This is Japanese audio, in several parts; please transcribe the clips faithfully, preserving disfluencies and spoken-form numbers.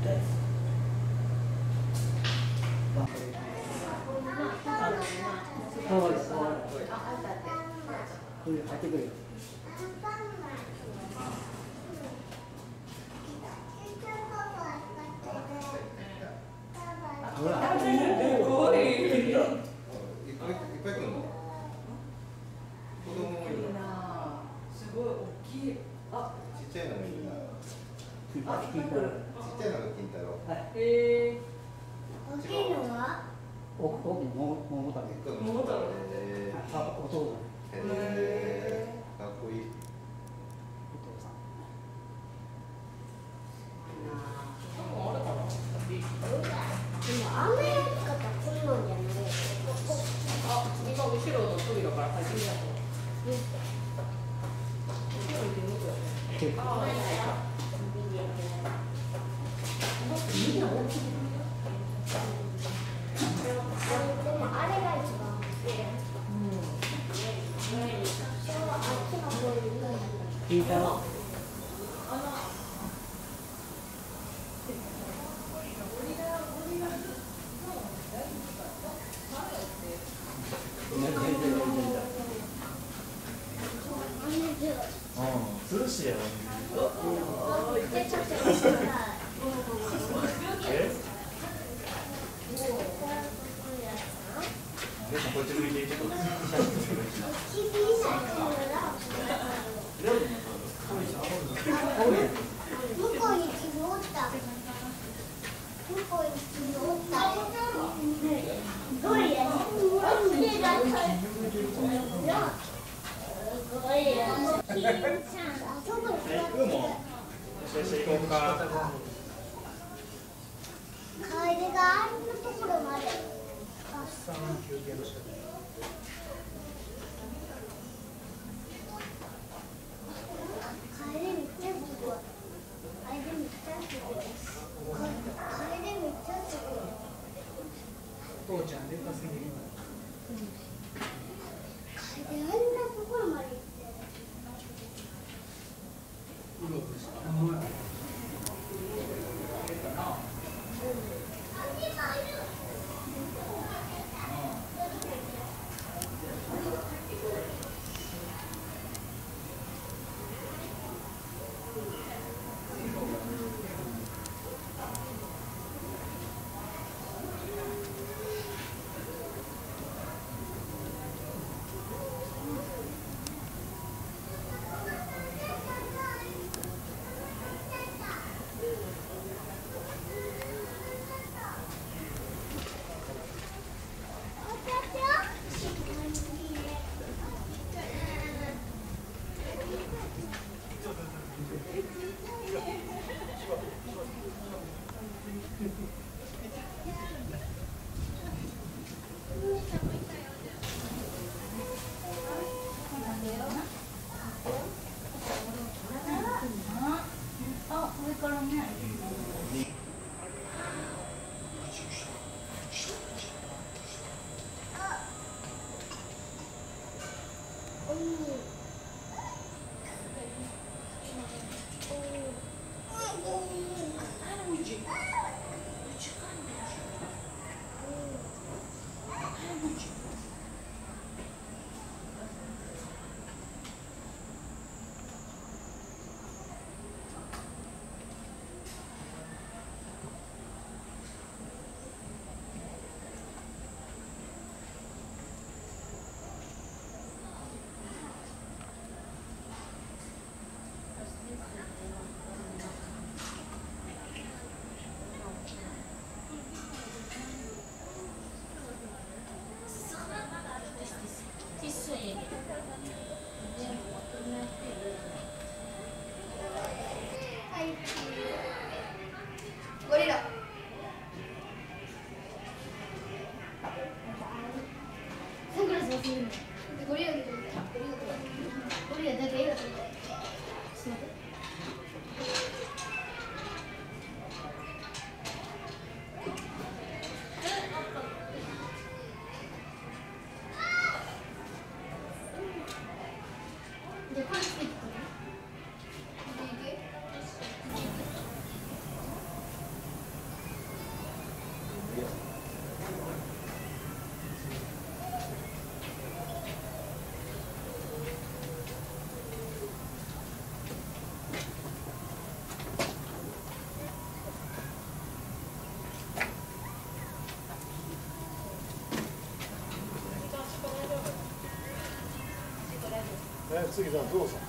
そうです。これ入ってくるよ。ほら。すごい。いっぱい来るの。子供もいるな。すごい大きい。あ、ちっちゃいのもいるな。あ、ちっちゃいのが金太郎。はい。へえ。大きいのは？お、お、もももたろ。ももたろ。あ、お父さん。へえ。かっこいい。お父さん。あれかな。でもあんなやつ方こんなんじゃない。あ、今後ろの扉から入ってみたと。ああ、いいね。みんな大きい。でもあれが一番。キンタロ。涼しいやろ。こっち向いてちょっと。向こうに君おった。向こうに君おった。どれや。カエルがあんなところまで。父ちゃんでかすぎる。カエルあんなところまで行って。うろうろした。 次はどうぞ。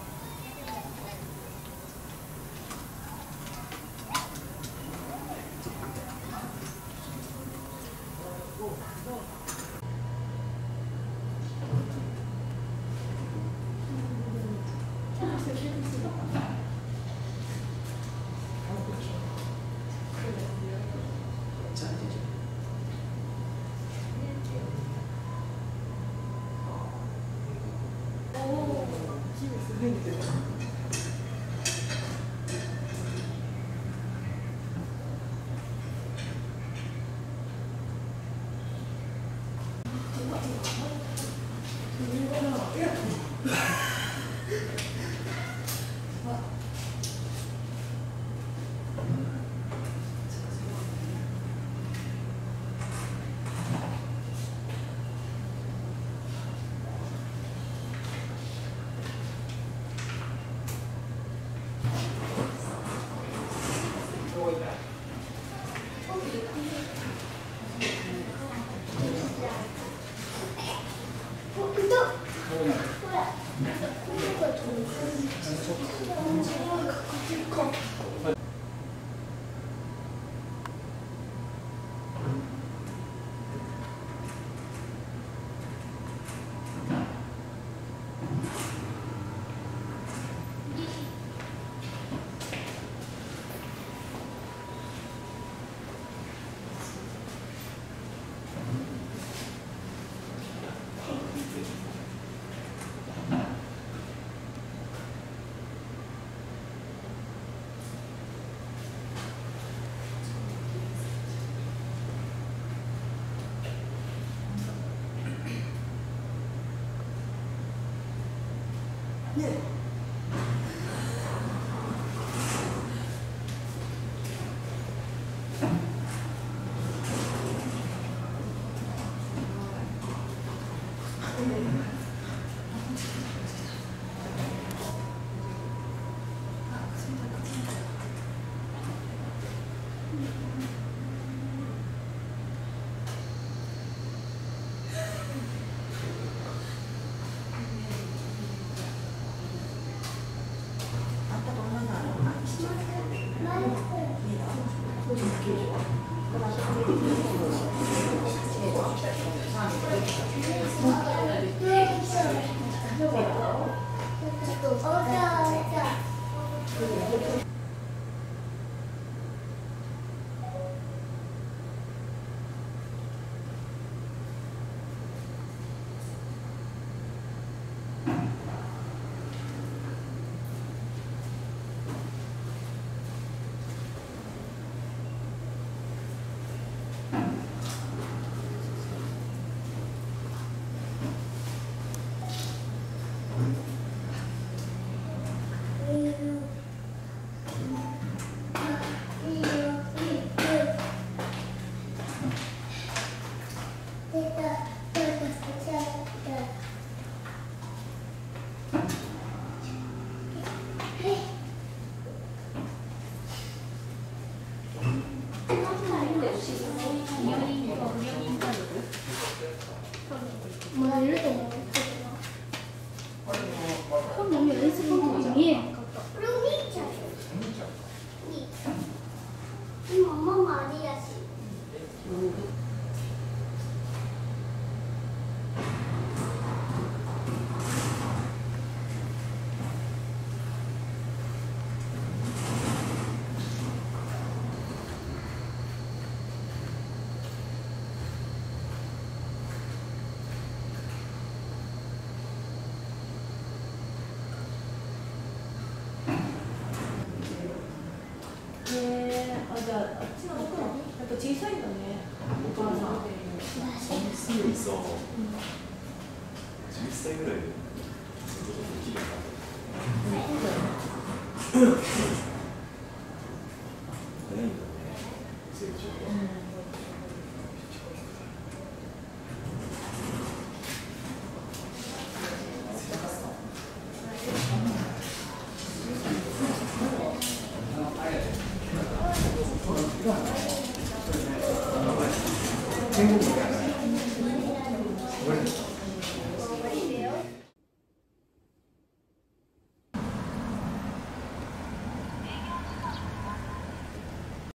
じゃあ、あっちの奥の、やっぱ小さいんだね。お母さん。 そう。じゅっさいぐらいで、そういうことできるか。早いんだね、成長が。 全国